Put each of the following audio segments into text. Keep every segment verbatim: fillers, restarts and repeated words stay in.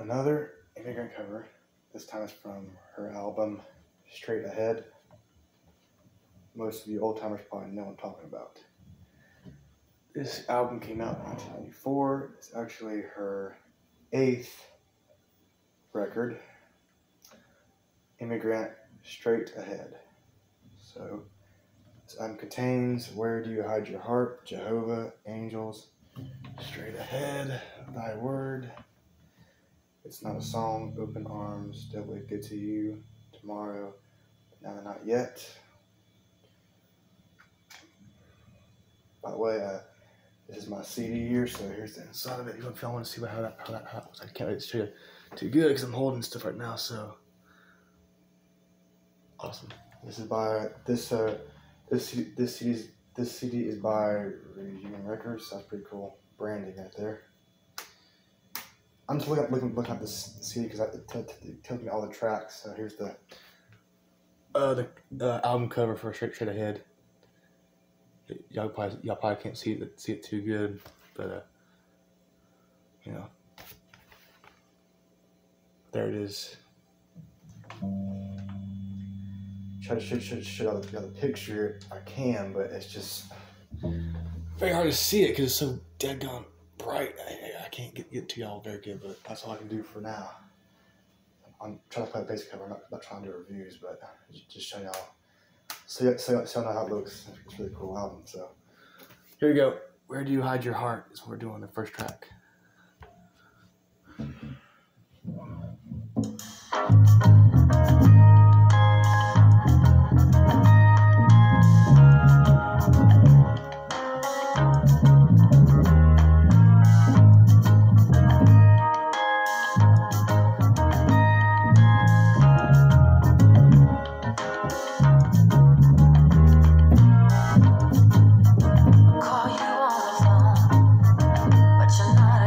another Immigrant cover. This time it's from her album Straight Ahead. Most of you old timers probably know what I'm talking about. This album came out in nineteen ninety-four. It's actually her eighth record. Immigrant Straight Ahead. So this album contains Where Do You Hide Your Heart, Jehovah, Angels, Straight Ahead, Thy Word, It's Not a Song, Open Arms, Devil Will Get to You, Tomorrow, Now and Not Yet. By the way, uh, this is my C D here, so here's the inside of it. If y'all want to see how that how that how that looks, I can't really show you too good because I'm holding stuff right now. So awesome. This is by this uh this this C D is, this C D is by Reunion Records. That's pretty cool branding right there. I'm just looking at looking, looking at this C D because it, it, it tells me all the tracks. So here's the uh the uh, album cover for Straight Straight Ahead. Y'all probably y'all probably can't see it see it too good, but uh, you know, there it is. Try to show, show, show out the, the picture if I can, but it's just very hard to see it because it's so daggone bright. I, I can't get, get to y'all very good, but that's all I can do for now. I'm trying to play a basic cover. I'm not, not trying to do reviews, but just show y'all. So, so, so I know how it looks. It's a really cool album. So here we go. Where Do You Hide Your Heart is what we're doing, the first track. Call you on the phone, but you're not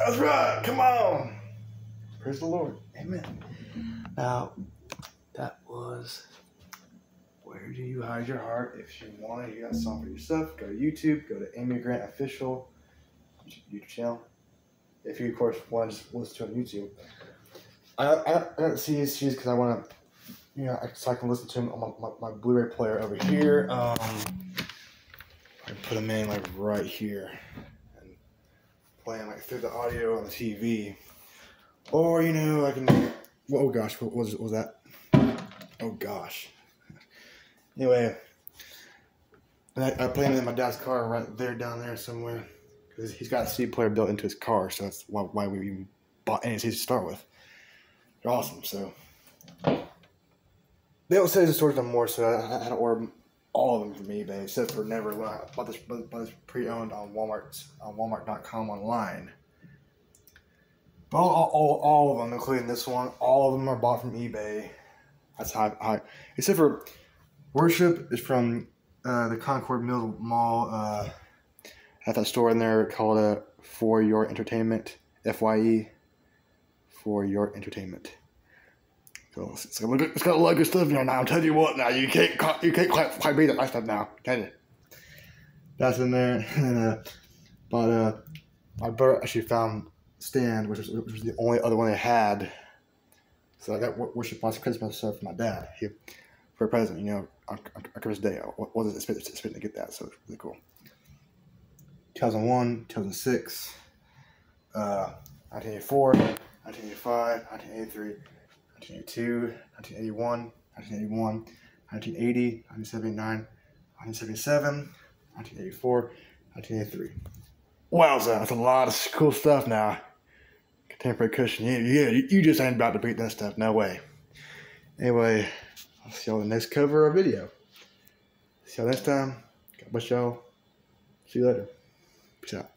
That's right. Come on. Praise the Lord. Amen. Now, that was Where Do You Hide Your Heart? If you want to hear that song for yourself, go to YouTube. Go to Amy Grant Official YouTube channel. If you, of course, want to just listen to it on YouTube. I I, I don't see these C Ds because I want to, you know, so I can listen to them on my, my, my Blu-ray player over here. Um, I put them in like right here and play them like through the audio on the T V. Or, you know, I can, oh gosh, what was, what was that? Oh gosh. Anyway, I, I play them in my dad's car right there down there somewhere. Because he's got a C D player built into his car, so that's why, why we even bought any C Ds to start with. They're awesome, so. They don't sell these stores no more, so I, I had to order all of them from eBay, except for Never Alone. I bought this, bought this pre-owned on Walmart, on Walmart dot com online. But all, all, all of them, including this one, all of them are bought from eBay. That's how I, I except for Worship is from uh, the Concord Mill Mall. Uh, at that store in there called uh, For Your Entertainment, F Y E, For Your Entertainment. So it's, it's, got, it's got a lot of good stuff in there now. I'm telling you what, now you can't you can't quite, quite beat that stuff now, can you? That's in there, and uh, but uh, my brother actually found Stand, which was, which was the only other one they had. So I got Worship on Christmas stuff for my dad he, for a present, you know, on, on Christmas Day. I wasn't expecting to get that, so it's really cool. two thousand one, two thousand six, uh, nineteen eighty-four, nineteen eighty-five, nineteen eighty-three, nineteen eighty-two, nineteen eighty-one, nineteen eighty-one, nineteen eighty, nineteen seventy-nine, nineteen seventy-seven, nineteen eighty-four, nineteen eighty-three. Wowza, that's a lot of cool stuff now. Contemporary cushion, yeah, yeah, you just ain't about to beat that stuff, no way. Anyway, I'll see y'all in the next cover or video. See y'all next time. God bless y'all. See you later. Peace out.